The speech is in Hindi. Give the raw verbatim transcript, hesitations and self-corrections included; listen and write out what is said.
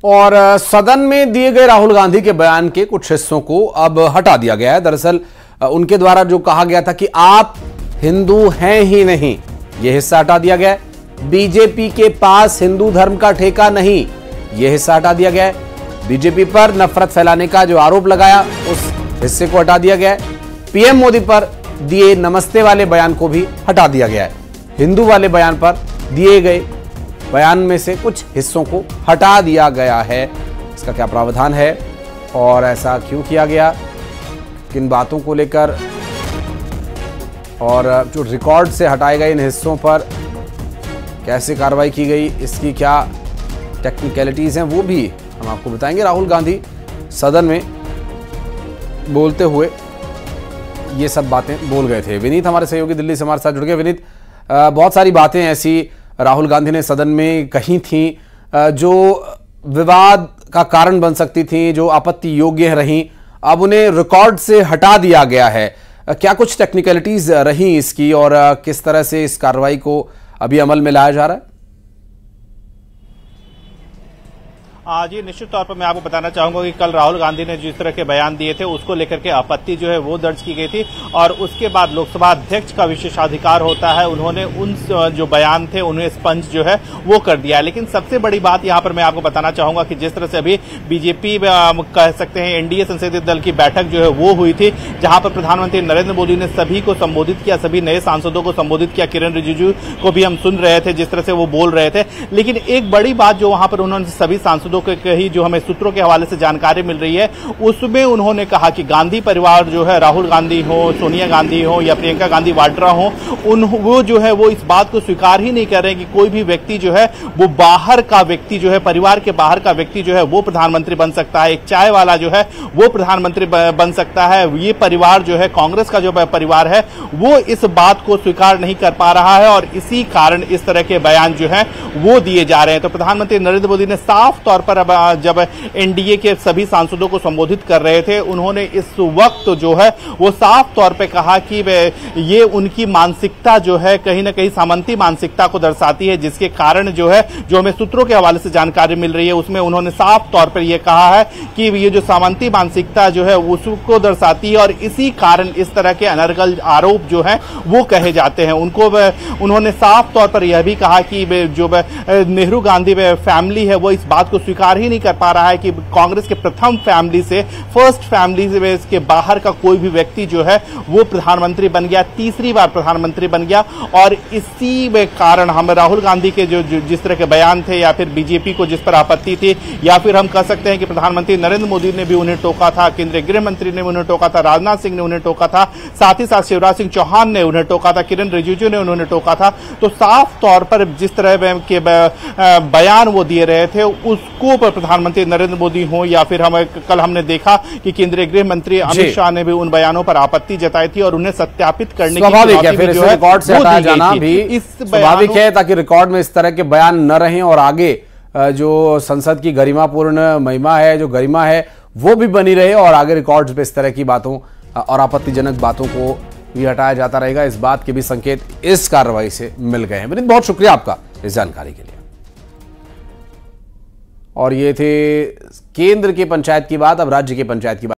और सदन में दिए गए राहुल गांधी के बयान के कुछ हिस्सों को अब हटा दिया गया है। दरअसल उनके द्वारा जो कहा गया था कि आप हिंदू हैं ही नहीं, यह हिस्सा हटा दिया गया है। बीजेपी के पास हिंदू धर्म का ठेका नहीं, यह हिस्सा हटा दिया गया है। बीजेपी पर नफरत फैलाने का जो आरोप लगाया उस हिस्से को हटा दिया गया है। पीएम मोदी पर दिए नमस्ते वाले बयान को भी हटा दिया गया है। हिंदू वाले बयान पर दिए गए बयान में से कुछ हिस्सों को हटा दिया गया है। इसका क्या प्रावधान है और ऐसा क्यों किया गया, किन बातों को लेकर, और जो रिकॉर्ड से हटाए गए इन हिस्सों पर कैसे कार्रवाई की गई, इसकी क्या टेक्निकलिटीज हैं, वो भी हम आपको बताएंगे। राहुल गांधी सदन में बोलते हुए ये सब बातें बोल गए थे। विनीत हमारे सहयोगी दिल्ली से हमारे साथ जुड़ गए। विनीत, बहुत सारी बातें ऐसी राहुल गांधी ने सदन में कही थी जो विवाद का कारण बन सकती थी, जो आपत्ति योग्य रहीं, अब उन्हें रिकॉर्ड से हटा दिया गया है। क्या कुछ टेक्निकलिटीज रही इसकी और किस तरह से इस कार्रवाई को अभी अमल में लाया जा रहा है? जी निश्चित तौर पर मैं आपको बताना चाहूंगा कि कल राहुल गांधी ने जिस तरह के बयान दिए थे उसको लेकर के आपत्ति जो है वो दर्ज की गई थी और उसके बाद लोकसभा अध्यक्ष का विशेषाधिकार होता है, उन्होंने उन जो बयान थे उन्हें स्पंज जो है वो कर दिया। लेकिन सबसे बड़ी बात यहां पर मैं आपको बताना चाहूंगा कि जिस तरह से अभी बीजेपी कह सकते हैं एनडीए संसदीय दल की बैठक जो है वो हुई थी, जहां पर प्रधानमंत्री नरेंद्र मोदी ने सभी को संबोधित किया, सभी नए सांसदों को संबोधित किया। किरण रिजिजू को भी हम सुन रहे थे जिस तरह से वो बोल रहे थे। लेकिन एक बड़ी बात जो वहां पर उन्होंने सभी सांसदों कही, जो हमें सूत्रों के हवाले से जानकारी मिल रही है, उसमें उन्होंने कहा कि गांधी परिवार जो है, राहुल गांधी हो, सोनिया गांधी हो या प्रियंका गांधी वाड्रा हो, उन वो जो है वो इस बात को स्वीकार ही नहीं कर रहे हैं कि कोई भी व्यक्ति जो है वो बाहर का व्यक्ति जो है, परिवार के बाहर का व्यक्ति जो है वो प्रधानमंत्री बन सकता है, एक चाय वाला जो है वो प्रधानमंत्री बन सकता है। ये परिवार जो है, कांग्रेस का जो परिवार है, वो इस बात को स्वीकार नहीं कर पा रहा है और इसी कारण इस तरह के बयान जो है वो दिए जा रहे हैं। तो प्रधानमंत्री नरेंद्र मोदी ने साफ तौर पर अब जब एनडीए के सभी सांसदों को संबोधित कर रहे थे, उन्होंने इस वक्त जो है वो साफ तौर पे कहा कि ये उनकी मानसिकता जो है कहीं ना कहीं सामंती मानसिकता को दर्शाती है, जिसके कारण जो है, जो हमें सूत्रों के हवाले से जानकारी मिल रही है, उसमें उन्होंने साफ तौर पर यह कहा है कि ये जो सामंती मानसिकता जो है उसको दर्शाती है और इसी कारण इस तरह के अनर्गल आरोप जो है वो कहे जाते हैं। उनको उन्होंने साफ तौर पर यह भी कहा कि जो नेहरू गांधी फैमिली है वो इस बात को स्वीकार ही नहीं कर पा रहा है कि कांग्रेस के प्रथम फैमिली से, फर्स्ट फैमिली से इसके बाहर का कोई भी व्यक्ति जो है वो प्रधानमंत्री बन गया, तीसरी बार प्रधानमंत्री बन गया। और इसी में कारण हम राहुल गांधी के जो, जो जिस तरह के बयान थे या फिर बीजेपी को जिस पर आपत्ति थी, या फिर हम कह सकते हैं कि प्रधानमंत्री नरेंद्र मोदी ने भी उन्हें टोका था, केंद्रीय गृह मंत्री ने उन्हें टोका था, राजनाथ सिंह ने उन्हें टोका था, साथ ही साथ शिवराज सिंह चौहान ने उन्हें टोका था, किरण रिजिजू ने उन्होंने टोका था। तो साफ तौर पर जिस तरह के बयान वो दिए रहे थे उसको प्रधानमंत्री नरेंद्र मोदी हो या फिर हम कल हमने देखा कि केंद्रीय गृह मंत्री अमित शाह ने भी उन बयानों पर आपत्ति जताई थी और उन्हें सत्यापित करने की स्वाभाविक है, फिर इसे रिकॉर्ड से हटाया जाना भी स्वाभाविक है ताकि रिकॉर्ड में इस तरह के बयान न रहें और आगे जो संसद की गरिमापूर्ण महिमा है, जो गरिमा है, वो भी बनी रहे और आगे रिकॉर्ड्स पे इस तरह की बातों और आपत्तिजनक बातों को भी हटाया जाता रहेगा। इस बात के भी संकेत इस कार्रवाई से मिल गए हैं। विनीत, बहुत शुक्रिया आपका इस जानकारी के लिए। और ये थे केंद्र की पंचायत की बात, अब राज्य की पंचायत की बात।